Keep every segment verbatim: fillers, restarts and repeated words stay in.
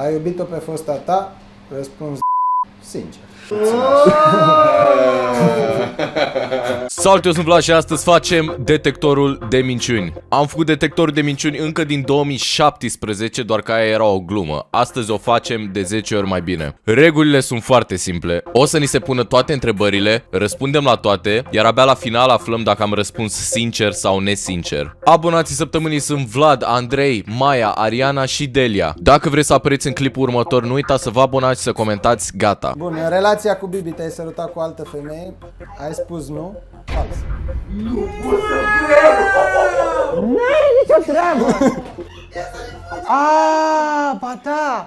Ai iubit-o pe fosta ta? Răspuns sincer. Salut, eu sunt Vlad și astăzi facem detectorul de minciuni. Am făcut detectorul de minciuni încă din două mii șaptesprezece, doar că aia era o glumă. Astăzi o facem de zece ori mai bine. Regulile sunt foarte simple. O să ni se pună toate întrebările, răspundem la toate, iar abia la final aflăm dacă am răspuns sincer sau nesincer. Abonații săptămânii sunt Vlad, Andrei, Maia, Ariana și Delia. Dacă vreți să apăreți în clipul următor, nu uitați să vă abonați și să comentați gata. Bun, în relația cu Bibi te-ai sărutat cu altă femeie? Ai spus nu? Fals. Nu pot să cred! N-are nicio treabă! Aaaa, ba da!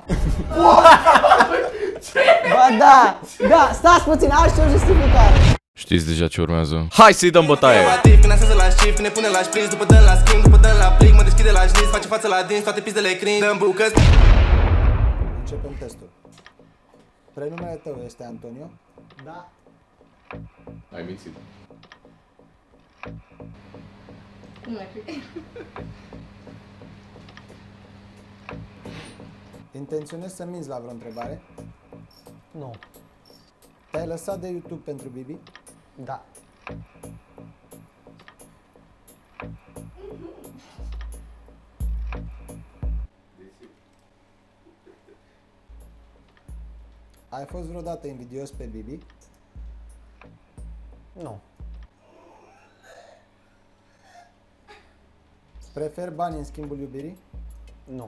Ba da! Da, stați puțin, am și o justificare! Știți deja ce urmează. Hai să-i dăm bătaie! Finanțează la shift, ne pune la șprins, după dăm la schimb, după dăm la plic, mă deschide la șniț, face față la dinți, toate pizdele crin, dăm bucăți. Începem testul. Prenumele tău este Antonio? Da. Ai mințit. Nu mai fi. Intenționezi să minți la vreo întrebare? Nu. Te-ai lăsat de YouTube pentru Bibi? Da. Ai fost vreodată invidios pe Bibi? Nu. Prefer bani în schimbul iubirii? Nu.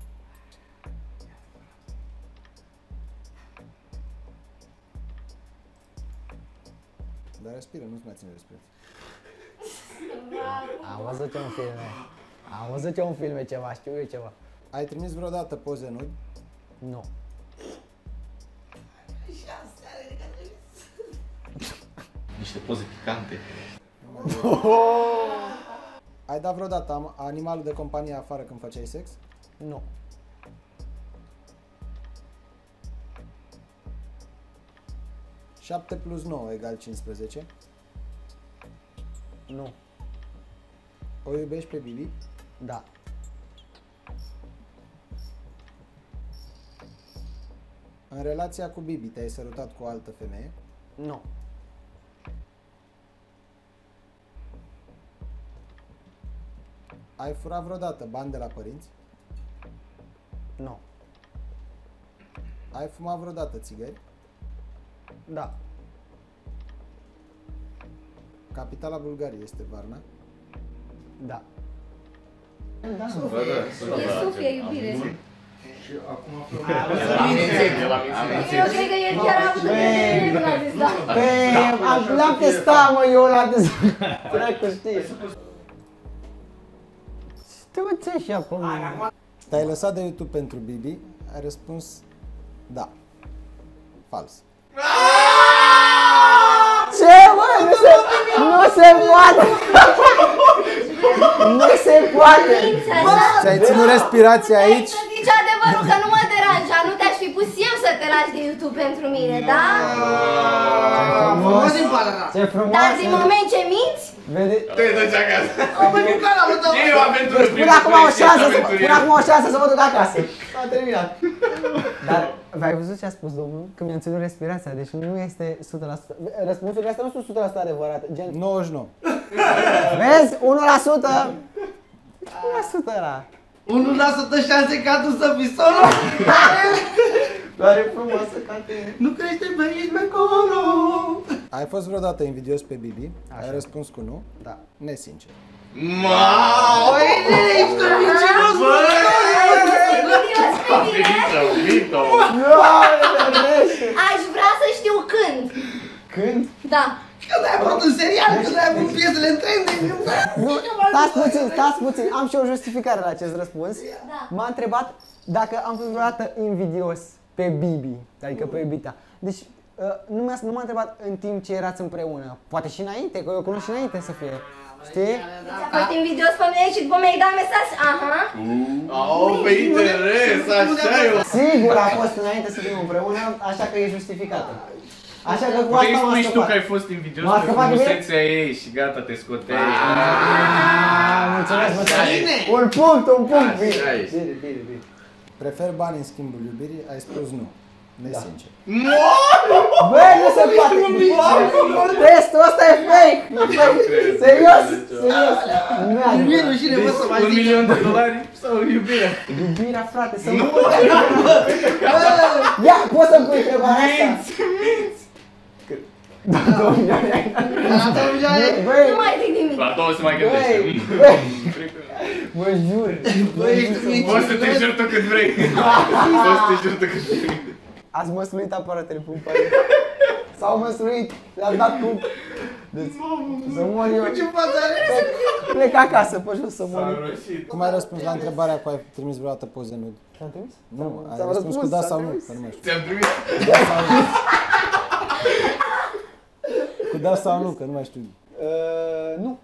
Dar respiră, nu-ți mai ține respirație. Am văzut eu în filme. Am văzut eu în filme ceva, știu eu ceva. Ai trimis vreodată poze nudi? Nu. Niște poze picante. Ai dat vreodată am- animalul de companie afară când făceai sex? Nu. șapte plus nouă egal cincisprezece. Nu. O iubești pe Bibi? Da. În relația cu Bibi te-ai sărutat cu o altă femeie? Nu. Ai furat vreodată bani de la părinți? Nu. Ai fumat vreodată țigări? Da. Capitala Bulgariei este Varna? Da. E Sofia, iubire. Și acum aflăm. Eu cred că el chiar a avut încredere când a zis da. Păi, l-am testat, mă, eu l-am testat. Dracu știe. Știu ce și acum. Te-ai lăsat de YouTube pentru Bibi? Ai răspuns da. Fals. Ce, mă? Nu se, nu se poate! Nu se poate! Ți-ai ținut respirația aici? Să zici adevărul că nu mă deranja, nu te-aș fi pus eu să te lași de YouTube pentru mine, da? Frumos! Ce frumos! Dar din moment ce minți, Vede? Te duci acasă. O, băi, cu cara, mă, dau. E o aventură. Până acum o șansă, până acum o șansă să mă duc acasă. S-a terminat. Dar, v-ai văzut ce a spus domnul? Că mi-am ținut respirația, deci nu este o sută la sută. Răspunsurile astea nu sunt o sută la sută adevărate. Gen, nouăzeci și nouă. vezi? unu la sută. unu la sută ăla. unu la sută șanse ca tu să fii solo. Doar e frumoasă ca tine. Nu crește, băi, ești mai acolo. Ai fost vreodată invidios pe Bibi? Ai Așa. răspuns cu nu? Da. Nesincer. Mau, ești un mincinos, bă! invidios pe mine, aș vrea să știu când. Când? Da. Când ai apărut în serial, când ai avut piesele în trending. Nu, stați puțin, stați puțin, am și o justificare la acest răspuns. Da. M-a întrebat dacă am fost vreodată invidios pe Bibi, adică pe iubita. Deci uh, nu m-a nu m-a întrebat în timp ce erați împreună, poate și înainte, că eu cunosc și înainte să fie. Știi? Ți-a fost invidios pe mine și după mi-ai dat mesaj? Aha. Au, pe interes, așa eu. Sigur a fost înainte să fim împreună, așa că e justificată. Așa că cu asta Puteai m-a spui și tu scăpat. că ai fost invidios M-a pe scăpat de mine? frumusețea ei și gata, te scoteai. Mulțumesc, mulțumesc. Un punct, un punct. Bine, bine, bine, bine. Prefer bani în schimbul iubirii, ai spus nu. Nesincer. Băi, nu se poate! Testul ăsta e fake! E fake! Serios! Serios! Iubirea și nevă să mai Un milion de dolari sau iubirea? Iubirea, frate, să nu... Ia, poți să-mi pui întrebarea asta? Băi, Nu mai zic nimic. La două se mai gândește. băi, mă jur! Poți să te jur tu cât vrei. Poți să te jur tu cât vrei. Ați măsluit aparatele pumpare. S-au măsluit, le-am dat cu... Deci, să mor eu. Ce față are? Plec acasă, pe jos să mor eu. Cum ai răspuns la întrebarea cu ai trimis vreodată poze nude? Ți-am trimis? Nu, ai Ți-am răspuns cu răspuns, da ți-am sau nu? trimis. Că nu mai știu. Ți-am trimis. Da sau nu? Cu da sau nu, că nu mai știu. Uh, nu.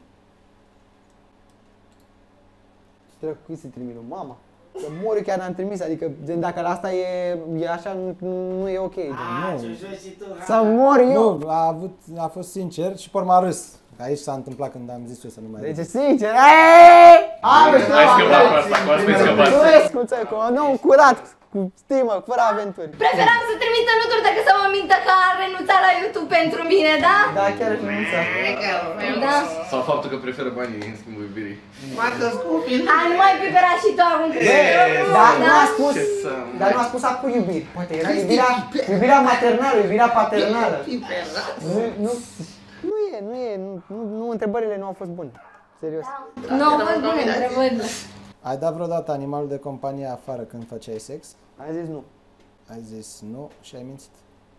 Ce trebuie cui să trimit? Mama. Că mor eu chiar n-am trimis, adică gen, dacă la asta e, e așa, nu, nu e ok. Gen. Nu. Să mor eu! Nu, a, avut, a fost sincer și pe urmă a râs. Aici s-a întâmplat când am zis eu să nu mai Deci, râs. sincer, eeeeh! Am Ai scăpat cu asta, cu asta ai scăpat. Cu cu un om curat, cu stimă, fără aventuri. Preferam să trimită nuturi decât să mă mintă că a renunțat la YouTube pentru mine, da? Da, chiar aș renunța. Da. Sau faptul că preferă banii în schimbul iubirii. Marcă scopil. A, nu mai pipera și tu acum că Dar nu a spus, Ce să... dar nu a spus acum iubiri. Poate era iubirea, iubirea maternală, iubirea paternală. Nu, nu, nu e, nu e, nu, nu, nu, întrebările nu au fost bune. Serios. Nu au fost bune întrebările. Ai dat vreodată animalul de companie afară când făceai sex? Ai zis nu. Ai zis nu și ai mințit.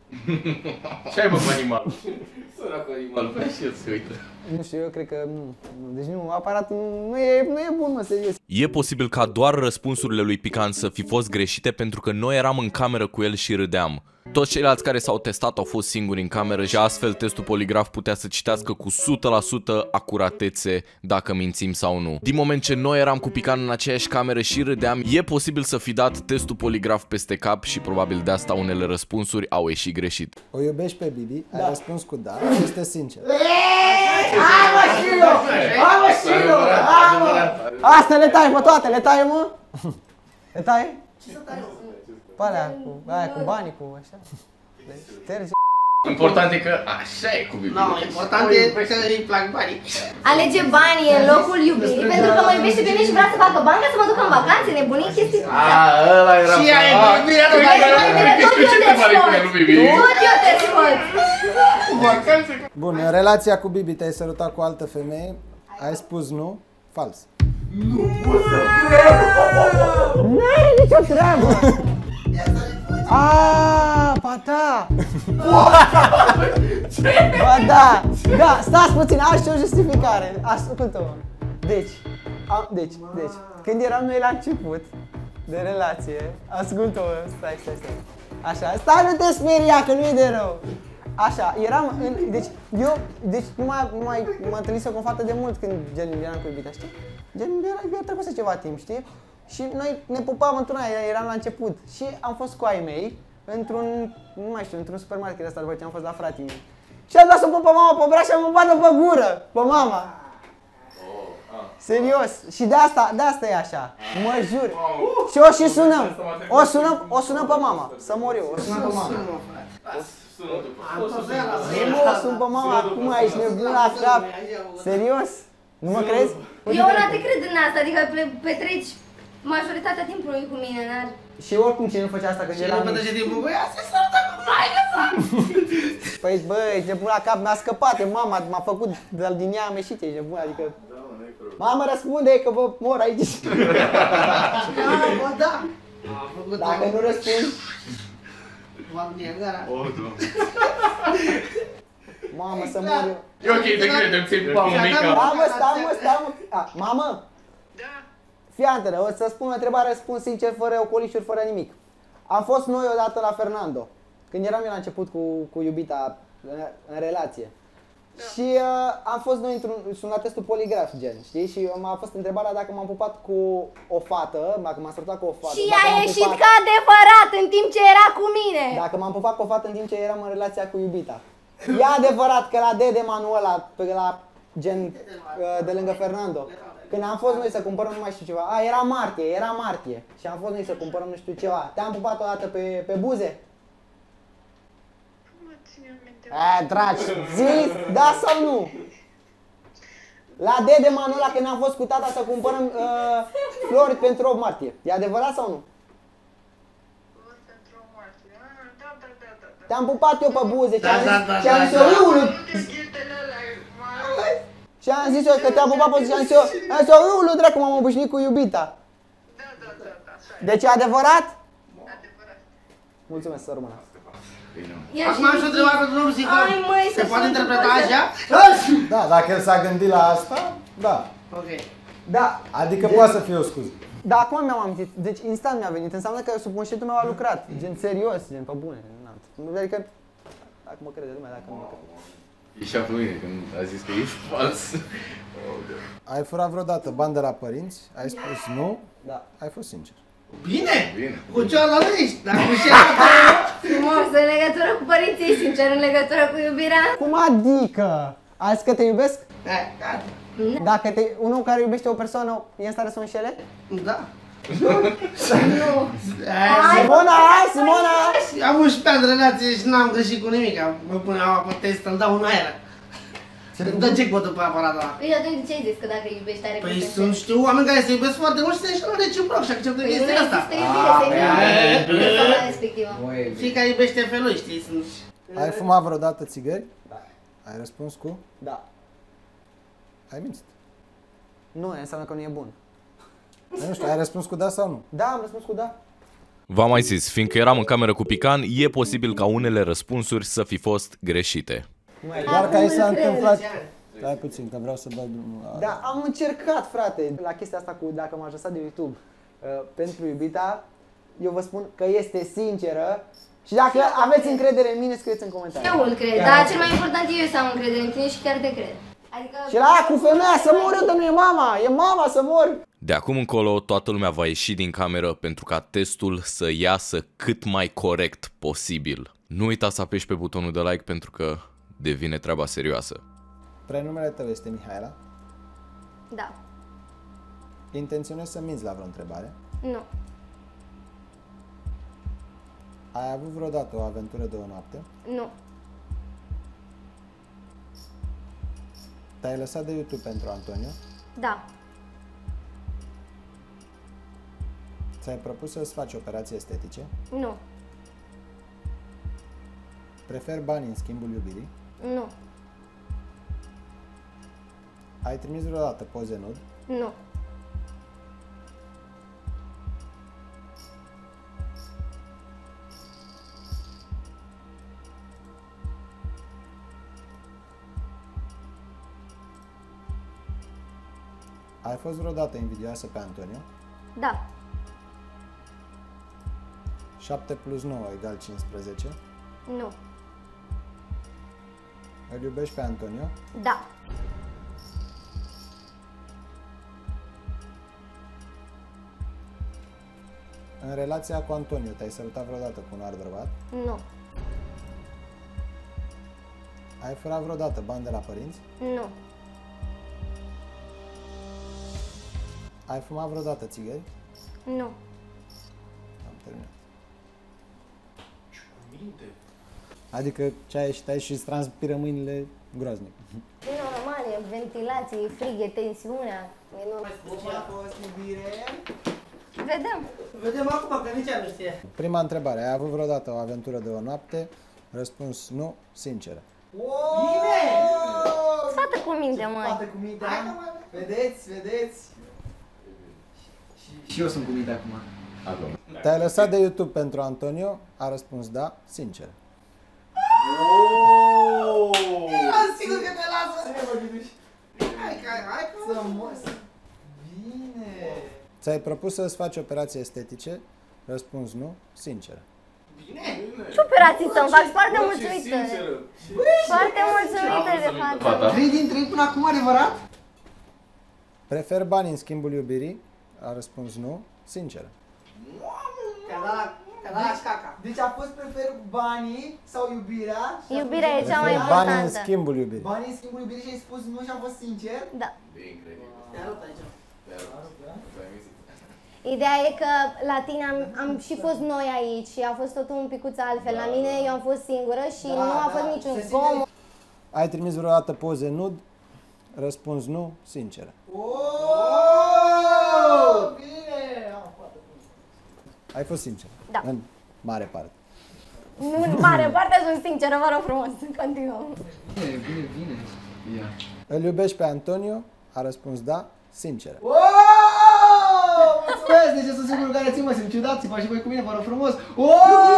Ce ai bă cu animal? Săracul animal, vrea și el să uită. Nu știu, eu cred că nu. nu. Deci nu, aparatul nu, nu, e, nu e bun, mă, serios. E posibil ca doar răspunsurile lui Pican să fi fost greșite pentru că noi eram în cameră cu el și râdeam. Toți ceilalți care s-au testat au fost singuri în cameră și astfel testul poligraf putea să citească cu o sută la sută acuratețe dacă mințim sau nu. Din moment ce noi eram cu Pican în aceeași cameră și râdeam, e posibil să fi dat testul poligraf peste cap și probabil de asta unele răspunsuri au ieșit greșit. O iubești pe Bibi? Ai răspuns cu da și este sincer. Hai mă și eu! Hai mă și eu! Hai mă! Astea le tai pe toate, le tai mă? Le tai? Ce să tai? Pe alea cu, aia cu banii, cu așa. Le ștergi. Important e că așa e cu Bibi. Nu, important e că îi plac banii. Alege banii în locul iubirii pentru că mă iubește pe mine și vrea să facă bani ca să mă duc în vacanțe, nebunii, chestii. Aaa, ăla era... Și aia e iubirea lui Bibi. Tot eu Ce te te pare cu scot. lui Bibi? Tot eu te scot. Bun, în relația cu Bibi te-ai sărutat cu altă femeie? Ai spus nu? Fals. N-are nicio treabă! Aaaa, ba da! Ba da! Da, stați puțin, aș și o justificare. Ascultă-mă. Deci, am, deci, deci, când eram noi la început de relație, ascultă-mă, stai, stai, stai. Așa, stai, nu te speria, că nu e de rău. Așa, eram în, deci, eu, deci nu mai, nu mai m-am întâlnit cu o fată de mult când gen eram cu iubita, știi? Gen, era, era trecut ceva timp, știi? Și noi ne pupam într-una, eram la început. Și am fost cu ai mei într-un, nu mai știu, într-un supermarket ăsta după ce am fost la frații mei. Și am dat să pupă mama pe braț și am pupat-o pe gură, pe mama. Serios. Și de asta, de asta e așa, mă jur. Și o și sunăm, o sunăm, o sunăm pe mama, să mor eu, o sunăm pe mama. Nu, o sun pe mama, acum ești nebun așa, serios? Nu mă crezi? Eu una te cred în asta, adică pe- petreci majoritatea timpului cu mine, n-ar... Și oricum cine nu făcea asta când Și eram nu mici? pătăce timpul, băi, asta e sărută cu maică sa! Păi băi, ești nebun la cap, mi-a scăpat, mama m-a făcut de-al din ea am ieșit, ești nebun, adică... Mama, răspunde că vă mor aici. Da, bă, da! A făcut-o. Dacă nu răspund, V-am negara. O, Doamne. mamă, să mor eu. E ok, te credem, ți-ai mamă mică. Mamă, stai mă, stai mă. A, mamă? Da. Fii atentă, o să spun o întrebare, răspund sincer, fără ocolișuri, fără nimic. Am fost noi odată la Fernando, când eram eu la început cu, cu iubita în, în relație. Da. Și uh, am fost noi într-un, sunt la testul poligraf, gen, știi? Și m-a fost întrebarea dacă m-am pupat cu o fată, dacă m-am sărutat cu o fată. Și dacă a m-am ieșit pupat- ca adevărat în timp ce era cu mine. Dacă m-am pupat cu o fată în timp ce eram în relația cu iubita. E adevărat că la D de Manuela, pe la gen uh, de lângă Fernando. când am fost noi să cumpărăm nu mai știu ceva, a, era martie, era martie și am fost noi să cumpărăm nu știu ceva, te-am pupat o dată pe, pe buze? Nu mă ține minte. A, dragi, zi, da sau nu? La Dedeman ăla când am fost cu tata să cumpărăm uh, flori pentru opt martie, e adevărat sau nu? Flori pentru o martie. Ah, da, da, da, da, da. Te-am pupat eu pe buze și am Da, zis, da, da, și am zis da, eu, da. Iulu, Nu te ghitele alea, mă. și am zis eu că te-am pupat pe buze și am zis eu, am zis eu, Iulu, dracu, m-am obișnuit cu iubita. Da, da, da, da, așa e. Deci e adevărat? Adevărat. Mulțumesc, să rămână. Acum am și o întrebare pentru domnul psiholog. Ai, măi, Se să poate sun interpreta după așa? Da, dacă el s-a gândit la asta, da. Ok. Da, Adică poate să fie o scuză. da, acum mi-am amintit, deci instant mi-a venit, înseamnă că subconștientul meu a lucrat, gen serios, gen pe bune, n-am. Adică, dacă mă crede lumea, dacă nu mă crede. E și pe mine când a zis că e fals. Ai furat vreodată bani de la părinți? Ai spus nu? Da. Ai fost sincer. Bine! Bine. Cu cealaltă ești, dar cu ce? Frumos, în legătură cu părinții, sincer, în legătură cu iubirea. Cum adică? Ai zis că te iubesc? Eh, gata. Dacă te, un om care iubește o persoană e în stare să o înșele? Da. Nu. Eh, Simona, hai, Simona! Am unsprezece ani de relație și n-am greșit cu nimic. Mă pune apa pe test, îmi dau un aer. Îmi dă jackpot-ul pe aparatul ăla. Păi atunci de ce ai zis că dacă iubești are Păi cum să sunt, știu oameni care se iubesc foarte mult și se înșelă reciproc și acceptă Păi nu chestia asta. există iubire, se iubire persoana respectivă. Fiecare iubește pe lui, știi? Sunt... Ai fumat vreodată țigări? Da. Ai răspuns cu? Da. Ai mințit. Nu, înseamnă că nu e bun. Nu știu, ai răspuns cu da sau nu? Da, am răspuns cu da. V-am mai zis, fiindcă eram în cameră cu Pican, e posibil ca unele răspunsuri să fi fost greșite. Doar că aici s-a Acum îl întâmplat... Stai puțin, că vreau să dau drumul la... Da, am încercat, frate, la chestia asta cu dacă m-aș lăsa de YouTube uh, pentru iubita, eu vă spun că este sinceră și dacă aveți încredere în mine, scrieți în comentarii. Eu îl cred, dar cel mai important e eu să am încredere în tine și chiar te cred. Adică... Și la aia cu femeia să mor eu, dar nu e mama, e mama să mor. De acum încolo, toată lumea va ieși din cameră pentru ca testul să iasă cât mai corect posibil. Nu uita să apeși pe butonul de like pentru că devine treaba serioasă. Prenumele tău este Mihaela. Da. Intenționezi să minți la vreo întrebare? Nu. Ai avut vreodată o aventură de o noapte? Nu. Te-ai lăsat de YouTube pentru Antonio? Da. Ți-ai propus să-ți faci operații estetice? Nu. Preferi bani în schimbul iubirii? Nu. Ai trimis vreodată poze nud? Nu. Ai fost vreodată invidioasă pe Antonio? Da. șapte plus nouă egal cincisprezece. Nu. Îl iubești pe Antonio? Da. În relația cu Antonio, te-ai sărutat vreodată cu un alt bărbat? Nu. Ai furat vreodată bani de la părinți? Nu. Ai fumat vreodată țigări? Nu. Am terminat. Adică ce ai ieșit aici și îți transpiră mâinile groaznic. E normal, e ventilație, e frig, e tensiunea. E normal. Cum a fost iubire? Vedem. Vedem acum, că nici nu știe. Prima întrebare. Ai avut vreodată o aventură de o noapte? Răspuns nu, sinceră. Bine! Sfată cu minte, mai. Fată cu minte, vedeți, vedeți? Și, și eu sunt cu minte acum. Acum. Te-ai lăsat de YouTube pentru Antonio? A răspuns da, sinceră. Am sigur că te lasă! Hai că, hai că... Să mor, să... Bine! Ți-ai propus să-ți faci operații estetice? Răspuns nu, sinceră. Bine! Ce operații să-mi fac? Foarte mulțumită. Foarte mulțumită de față. trei din trei până acum, adevărat? Prefer bani în schimbul iubirii? A răspuns nu, sinceră. Te-a dat la, te-a dat la caca. Deci a fost prefer banii sau iubirea? și a Iubirea spus- e cea mai Prefer bani în importantă. schimbul iubirii. Banii în schimbul iubirii și ai spus nu și am fost sincer? Da. E incredibil. Te arăt aici. Ideea e că la tine am, am și fost noi aici și a fost totul un picuț altfel. La mine eu am fost singură și Da, nu a fost da, niciun se simte- zgomot. Ai trimis vreodată poze nud? Răspuns nu, sinceră. Oh, bine! Ai fost sincer. Da. În mare parte. Nu în mare parte, sunt sinceră, vă rog frumos, continuăm. Bine, bine, bine. Ia. Îl iubești pe Antonio? A răspuns da, sinceră. Wow! Mulțumesc! Deci sunt singurul care țin, mă, simt ciudat, țipa și voi cu mine, vă rog frumos! Wow!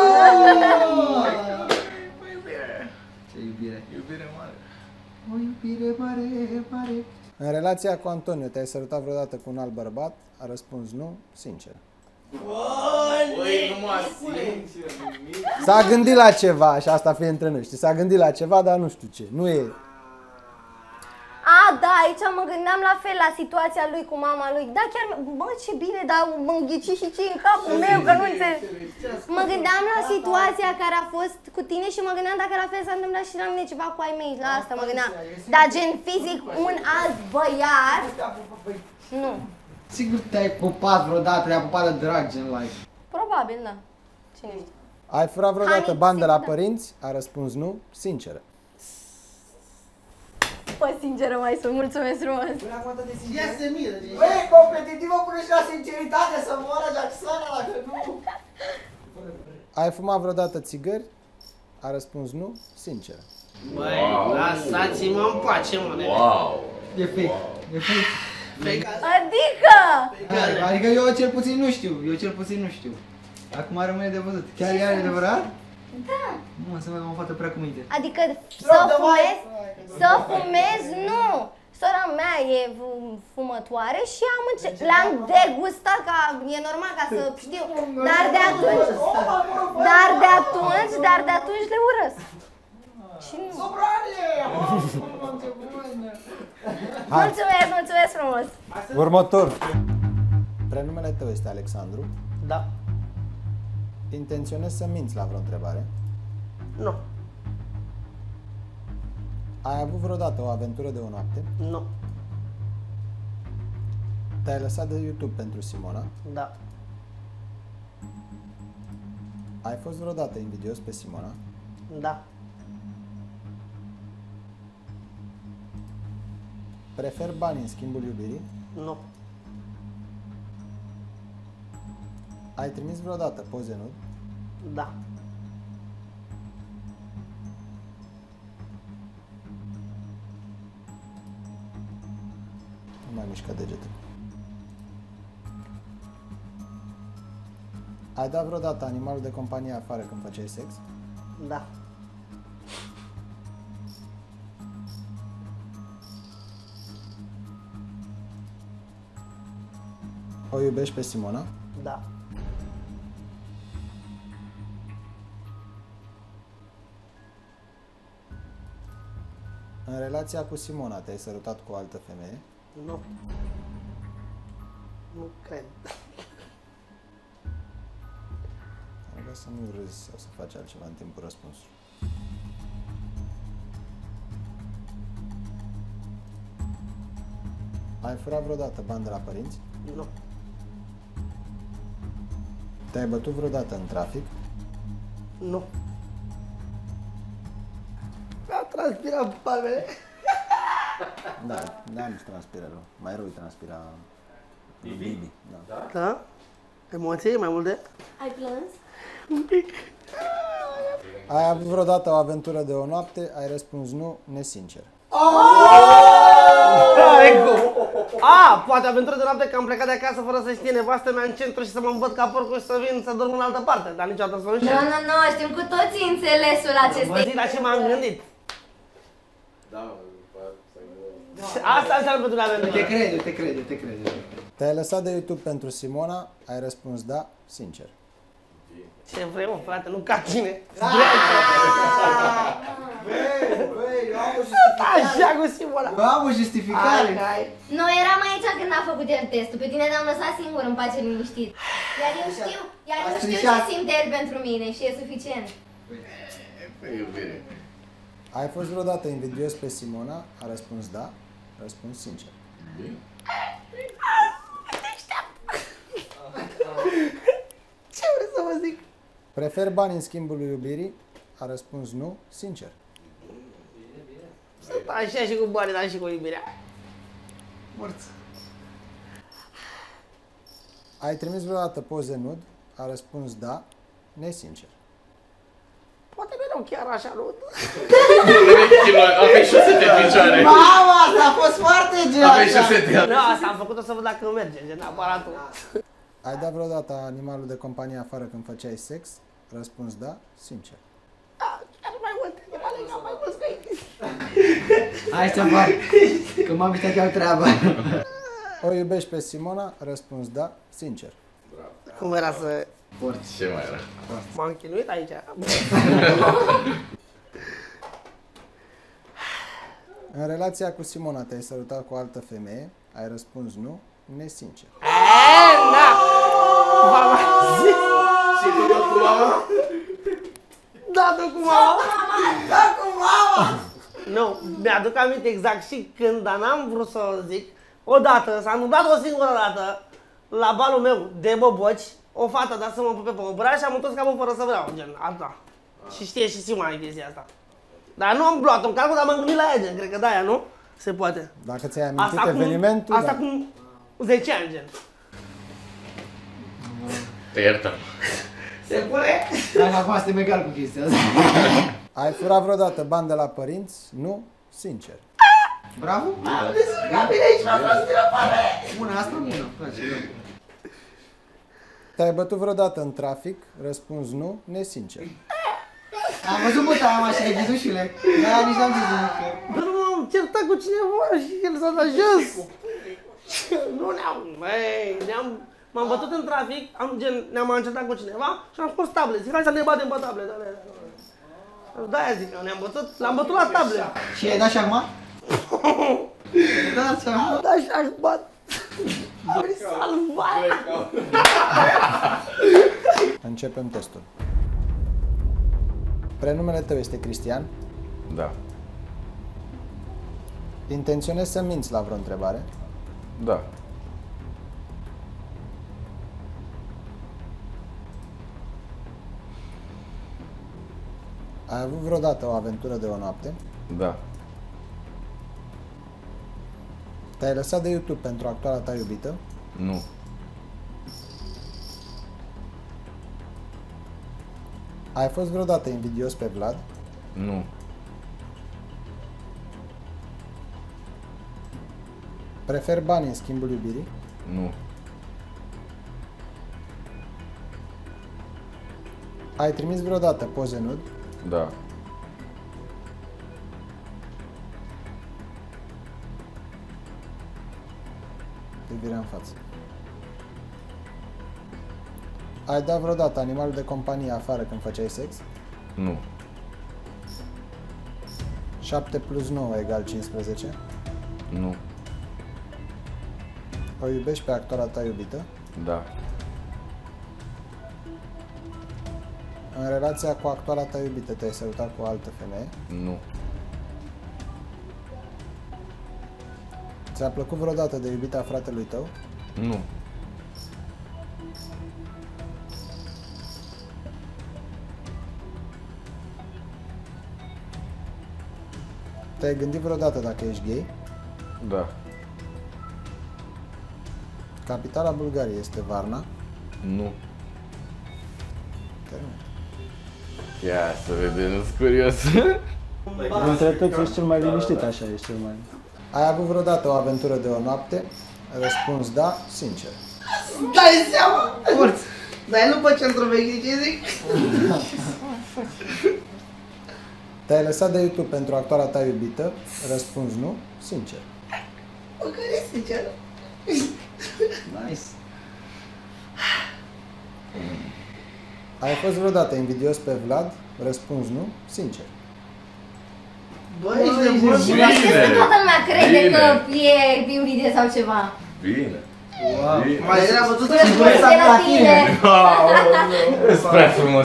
Ce iubire! Iubire mare. O iubire mare, mare. În relația cu Antonio te-ai sărutat vreodată cu un alt bărbat? A răspuns nu, sincer. Băi, numai sincer, nimic. S-a gândit la ceva și asta fie între noi, știi? S-a gândit la ceva, dar nu știu ce. Nu e... A, da, aici mă gândeam la fel la situația lui cu mama lui. Da, chiar, bă, ce bine, dar mă înghici și ce în capul meu, că nu înțeleg. Mă gândeam la situația care a fost cu tine și mă gândeam dacă la fel s-a întâmplat și la mine ceva cu ai mei, la asta mă gândeam. Dar gen fizic, un alt băiat, nu. Sigur te-ai pupat vreodată, te-ai pupat de drag, gen like. Probabil, da. Cine știe. Ai furat vreodată Hai, bani de la sigur, da. părinți? A răspuns nu, sinceră. Bă, sinceră mai sunt, mulțumesc frumos. Ia se miră, deci. Băi, competitivă până și la sinceritate să moară Jacksana dacă nu. Ai fumat vreodată țigări? A răspuns nu, sinceră. Băi, lăsați-mă în pace, mă, nene. Wow. E fake, e fake. Fake. Adică! Adică eu cel puțin nu știu, eu cel puțin nu știu. Acum rămâne de văzut. Chiar e adevărat? Da. Nu, să mai am o fată prea cu minte. Adică să fumez, să fumez, nu. Sora mea e fumătoare și am înce- le-am degustat, ca e normal ca să știu, dar de atunci, dar de atunci, dar de atunci le urăsc. Și nu. Mulțumesc, mulțumesc frumos. Următor. Prenumele tău este Alexandru. Da. Intenționezi să minți la vreo întrebare? Nu. Ai avut vreodată o aventură de o noapte? Nu. Te-ai lăsat de YouTube pentru Simona? Da. Ai fost vreodată invidios pe Simona? Da. Prefer bani în schimbul iubirii? Nu. Ai trimis vreodată poze nud? Da. Nu mai mișcă degetul. Ai dat vreodată animalul de companie afară când făceai sex? Da. O iubești pe Simona? Da. În relația cu Simona te-ai sărutat cu o altă femeie? Nu. Nu cred. Am vrea să nu râzi sau să faci altceva în timpul răspunsului. Ai furat vreodată bani de la părinți? Nu. Te-ai bătut vreodată în trafic? Nu. Mi-a transpirat palmele. Da, da, nu transpiră rău. Mai rău îi transpira Bibi. Da. Da? Emoții mai multe? Ai plâns? Un pic. Ai avut vreodată o aventură de o noapte? Ai răspuns nu, nesincer. A, poate aventură de noapte că am plecat de acasă fără să știe nevastă mea în centru și să mă îmbăt ca porcul și să vin să dorm în altă parte, dar niciodată să nu știu. Nu, nu, nu, știm cu toții înțelesul Vă acestei. zic la ce m-am gândit. Da, Asta înseamnă pentru mine. Te cred, eu te cred, eu te cred. eu te cred. Te-ai lăsat de YouTube pentru Simona? Ai răspuns da, sincer. Ce vrei, mă, frate, nu ca tine. Băi, eu am o justificare. Așa cu Simona. Eu am o justificare. Noi eram aici când a făcut el testul, pe tine te-am lăsat singur în pace liniștit. Iar eu știu, iar eu știu ce simte el pentru mine și e suficient. iubire. Ai fost vreodată invidios pe Simona? A răspuns da, răspuns sincer. vă zic? Prefer bani în schimbul iubirii? A răspuns nu, sincer. Sunt așa și cu banii, dar și cu iubirea. Morți. Ai trimis vreodată poze nud? A răspuns da, nesincer. Poate mereu chiar așa, nu? Aveai șosete în picioare. Mama, asta a fost foarte gea. Aveai șosete. Nu, asta am făcut-o să văd dacă merge, gen aparatul. Ai dat vreodată animalul de companie afară când făceai sex? Răspuns da, sincer. Da, chiar mai mult, animale ca mai mulți căi. Hai să fac, că m-am uitat că au treaba. O iubești pe Simona? Răspuns da, sincer. Cum era să... Ce mai era? M-am chinuit aici. În relația cu Simona te-ai sărutat cu o altă femeie? Ai răspuns nu, nesincer. Eee, da! V-am zis! Și tu tot cu mama? Da, tot cu mama! Da, cu mama! Nu, mi-aduc aminte exact și când, dar n-am vrut să o zic. Odată, s-a întâmplat o singură dată, la balul meu de boboci, o fată da să mă pupe pe obraș și am întors capul fără să vreau, gen, asta. Și știe și Simona chestia asta. Dar nu am luat-o în calcul, dar m-am gândit la ea, gen, cred că de-aia, nu? Se poate. Dacă ți-ai amintit Asta evenimentul, Asta da. cum zece ani, gen. Te iertăm. Se pune? Dacă acum suntem egal cu chestia asta. Ai furat vreodată bani de la părinți? Nu, sincer. Bravo? Am descurcat bine aici, m-am fost din afară. Bună, asta bună. Place, Te-ai bătut vreodată în trafic? Răspuns nu, nesincer. am văzut bătaia mașină, ghidușile. Da, nici n-am zis nimic. Dar nu m-am certat cu cineva și el s-a dat jos. Nu ne-am, băi, ne-am, m-am bătut în trafic, am gen, ne-am certat cu cineva și am scos table. Zic, hai să ne batem pe table. De-aia zic, ne-am bătut, l-am bătut la table. Și ai dat și acum? Da, și acum? Da, și aș bat. Am salvat. Începem testul. Prenumele tău este Cristian? Da. Intenționezi să minți la vreo întrebare? Da. Ai avut vreodată o aventură de o noapte? Da. Te-ai lăsat de YouTube pentru actuala ta iubită? Nu. Ai fost vreodată invidios pe Vlad? Nu. Prefer bani în schimbul iubirii? Nu. Ai trimis vreodată poze nud? Da. Privirea în față. Ai dat vreodată animalul de companie afară când făceai sex? Nu. șapte plus nouă egal cincisprezece. Nu. O iubești pe actuala ta iubită? Da. În relația cu actuala ta iubită te-ai sărutat cu o altă femeie? Nu. Ți-a plăcut vreodată de iubita fratelui tău? Nu. Te-ai gândit vreodată dacă ești gay? Da. Capitala Bulgariei este Varna? Nu. Termin. Ia să vedem, nu-s curios. Între toți ești cel mai liniștit, așa ești cel mai... Ai avut vreodată o aventură de o noapte? Răspuns da, sincer. Dai seama? Morți. Dar el nu pe centru vechi, ce zic? Te-ai lăsat de YouTube pentru actuala ta iubită? Răspuns nu, sincer. Bă, care e sincer? Nice. Ai fost vreodată invidios pe Vlad? Răspuns nu, sincer. Bă, ești nebun. Și că toată lumea crede că e invidie sau ceva. Bine. Wow. Mai era văzut Până spune de la tine. Ești prea frumos.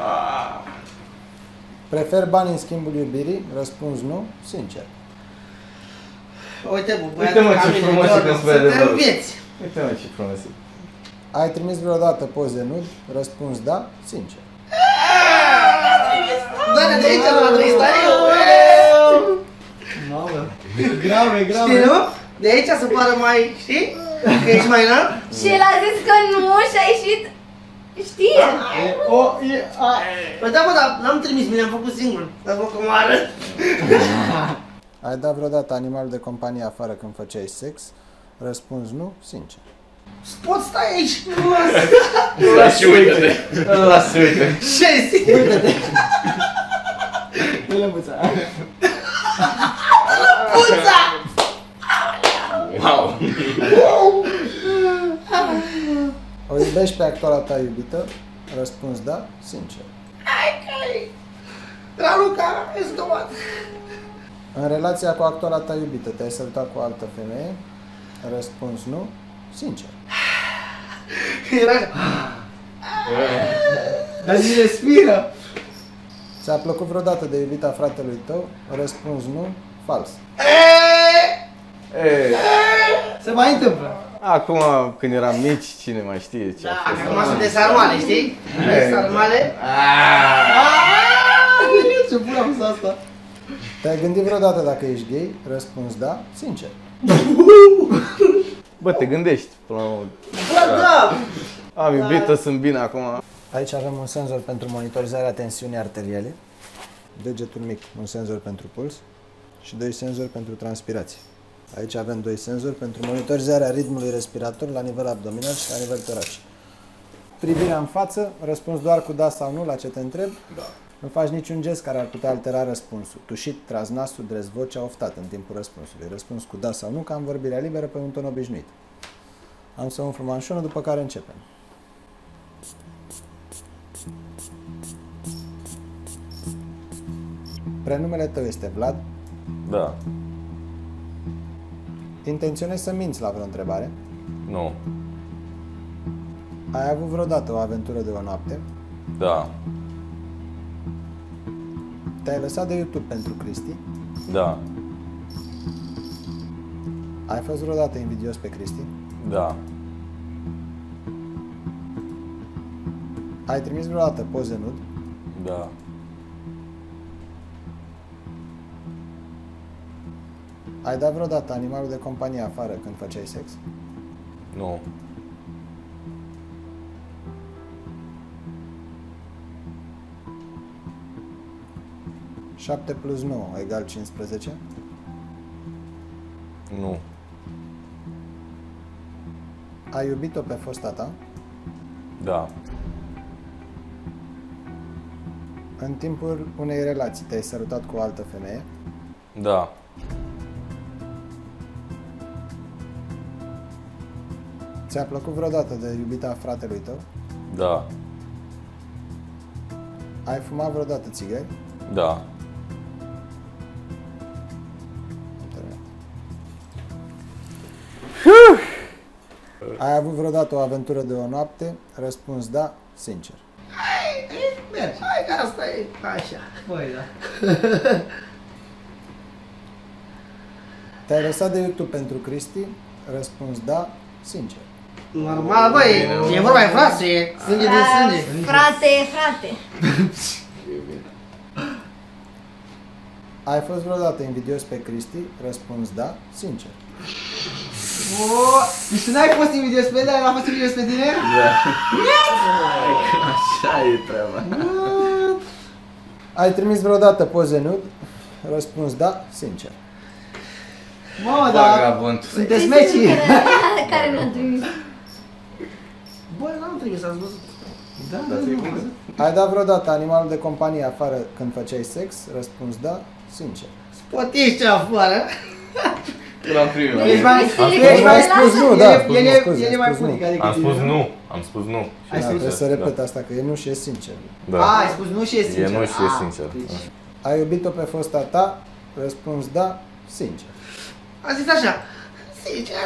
Prefer bani în schimbul iubirii? Răspuns nu, sincer. Uite, bă, Uite, mă, ce frumos e când se vede, bă. Suntem vieți. Uite, mă, ce frumos e. Ai trimis vreodată poze nud? Răspuns da, sincer. Dă-ne de aici, de la trei stariu! Mamă, grave, grave. Știi, nu? De aici să pară mai, știi? Că ești mai înalt? Și el a zis că nu și a ieșit... Știe! O, e, a... Păi da, bă, dar n-am trimis, mi le-am făcut singur. Dar vă că mă arăt. Ai dat vreodată animal de companie afară când făceai sex? Răspuns nu, sincer. Poți stai aici! Lasă, uite-te! Lasă, uite! Șesi! Uite-te! Lăbuța! Lăbuța! Wow! O iubești pe actuala ta iubită? Răspuns da, sincer. Hai că-i! Raluca, estomat! În relația cu actuala ta iubită, te-ai sărutat cu o altă femeie? Răspuns nu, sincer. Era... Dar zi respiră! Ți-a plăcut vreodată de iubita fratelui tău? Răspuns nu, fals. Ei, Se mai întâmplă. acum, când eram mici, cine mai știe ce a Da, fost? acum sunt de sarmale, știi? De sarmale. Ce bună a fost asta? Te-ai gândit vreodată dacă ești gay? Răspuns da, sincer. Bă, te gândești până la urmă. Bă, da! Am iubită, sunt bine acum. Aici avem un senzor pentru monitorizarea tensiunii arteriale, degetul mic, un senzor pentru puls și doi senzori pentru transpirație. Aici avem doi senzori pentru monitorizarea ritmului respirator la nivel abdominal și la nivel toracic. Privirea în față, răspuns doar cu da sau nu la ce te întreb. Da. Nu faci niciun gest care ar putea altera răspunsul. Tușit, tras nasul, dres vocea, oftat în timpul răspunsului. Răspuns cu da sau nu, ca în vorbirea liberă pe un ton obișnuit. Am să umflu manșonul, după care începem. Prenumele tău este Vlad? Da. Intenționezi să minți la vreo întrebare? Nu. Ai avut vreodată o aventură de o noapte? Da. Te-ai lăsat de YouTube pentru Cristi? Da. Ai fost vreodată invidios pe Cristi? Da. Ai trimis vreodată poze nud? Da. Ai dat vreodată animalul de companie afară când făceai sex? Nu. șapte plus nouă egal cincisprezece? Nu. Ai iubit-o pe fosta ta? Da. În timpul unei relații te-ai sărutat cu o altă femeie? Da. Ți-a plăcut vreodată de iubita fratelui tău? Da. Ai fumat vreodată țigări? Da. Am terminat. Ai avut vreodată o aventură de o noapte? Răspuns da, sincer. Hai, mergi. Hai că asta e așa. Băi, da. Te-ai lăsat de YouTube pentru Cristi? Răspuns da, sincer. Normal, băi, e vorba de frate, e sânge din sânge. Frate, frate. Ai fost vreodată invidios pe Cristi? Răspuns da, sincer. Deci tu n-ai fost invidios pe el, dar n-a fost invidios pe tine? Da. Așa e treaba. Ai trimis vreodată poze nud? Răspuns da, sincer. Mamă, dar Vagabond. sunteți mecii. Care mi-a trimis? Băi, n-am trimis, ați văzut. Da, da, da. Ai dat vreodată animalul de companie afară când făceai sex? Răspuns da, sincer. Spotești afară. L-am primit. Ești mai, Am ești mai spus spus, nu, nu, da, el, spus el, nu, e- scuze, el e mai spus nu. punic, adică Am tine, spus nu? nu. Am spus nu. Ai Da, spus trebuie să repet asta, că e nu și e sincer. Da. A, ai spus nu și e sincer. E nu și e Ah, sincer. deci- Ai iubit-o pe fosta ta? Răspuns da, sincer. A zis așa. Sincer.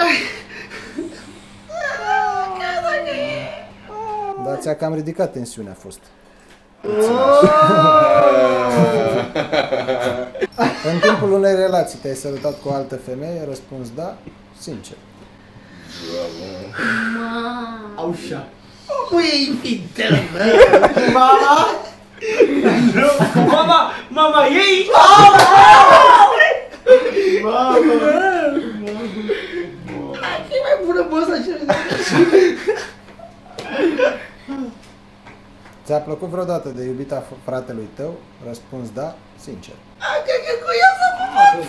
Dar ți-a cam ridicat tensiunea, a fost. În timpul unei relații te-ai sărutat cu o altă femeie? Răspuns da, sincer. Mamă. Aușa. Băi, e infidelă, bă. Mama? Mama, mama, ei? Mama! Ce mai bună bosa așa? Ți-a plăcut vreodată de iubita fratelui tău? Răspuns da, sincer. Cred că cu ea să mă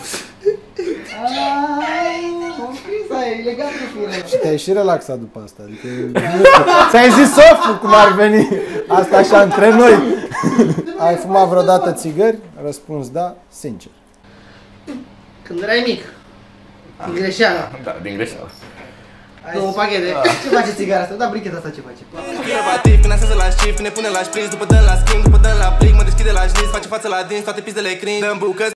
Și te-ai și relaxat după asta, adică... Ți-ai zis softul cum ar veni, asta așa între noi. Ai fumat vreodată țigări? Răspuns da, sincer. Când erai mic. Din greșeală. Da, din greșeală. Două pachete. Ce face țigara asta? Da, bricheta asta ce face? Inovativ, finanțează la shift, ne pune la șprins, după dăm la schimb, după dăm la plic, mă deschide la șniț, face față la dinți, toate pizdele crin, dăm bucăți.